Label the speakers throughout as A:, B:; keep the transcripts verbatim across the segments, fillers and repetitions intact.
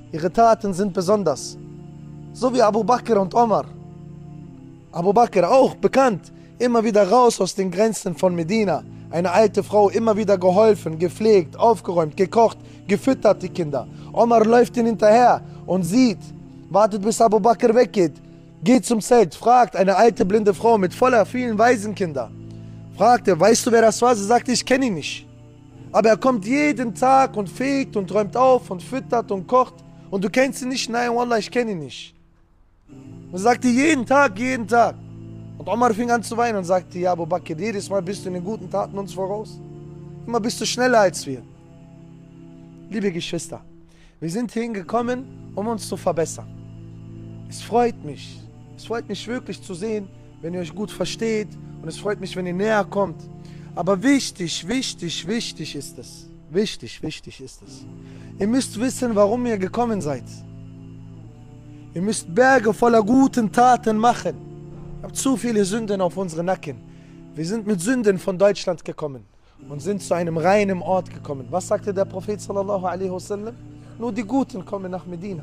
A: Ihre Taten sind besonders. So wie Abu Bakr und Omar. Abu Bakr auch bekannt, immer wieder raus aus den Grenzen von Medina. Eine alte Frau, immer wieder geholfen, gepflegt, aufgeräumt, gekocht, gefüttert die Kinder. Omar läuft ihnen hinterher und sieht, wartet bis Abu Bakr weggeht, geht zum Zelt, fragt eine alte blinde Frau mit voller vielen Waisenkinder. Fragt er, weißt du, wer das war? Sie sagt, ich kenne ihn nicht. Aber er kommt jeden Tag und fegt und räumt auf und füttert und kocht. Und du kennst ihn nicht? Nein, Wallah, ich kenne ihn nicht. Und sagte jeden Tag, jeden Tag. Und Omar fing an zu weinen und sagte, ja, Abu Bakr, jedes Mal bist du in den guten Taten uns voraus. Immer bist du schneller als wir. Liebe Geschwister, wir sind hierhin gekommen, um uns zu verbessern. Es freut mich, es freut mich wirklich zu sehen, wenn ihr euch gut versteht. Und es freut mich, wenn ihr näher kommt. Aber wichtig, wichtig, wichtig ist es. Wichtig, wichtig ist es. Ihr müsst wissen, warum ihr gekommen seid. Ihr müsst Berge voller guten Taten machen. Ihr habt zu viele Sünden auf unseren Nacken. Wir sind mit Sünden von Deutschland gekommen und sind zu einem reinen Ort gekommen. Was sagte der Prophet sallallahu alaihi wasallam? Nur die Guten kommen nach Medina.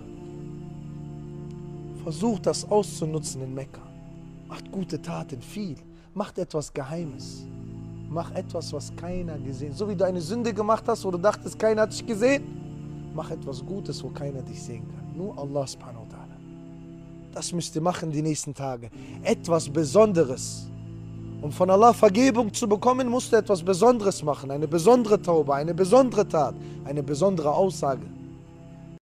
A: Versucht das auszunutzen in Mekka. Macht gute Taten, viel. Macht etwas Geheimes. Mach etwas, was keiner gesehen hat. So wie du eine Sünde gemacht hast, wo du dachtest, keiner hat dich gesehen. Mach etwas Gutes, wo keiner dich sehen kann. Nur Allah subhanahu wa ta'ala. Das müsst ihr machen die nächsten Tage. Etwas Besonderes. Um von Allah Vergebung zu bekommen, musst du etwas Besonderes machen. Eine besondere Taube, eine besondere Tat, eine besondere Aussage.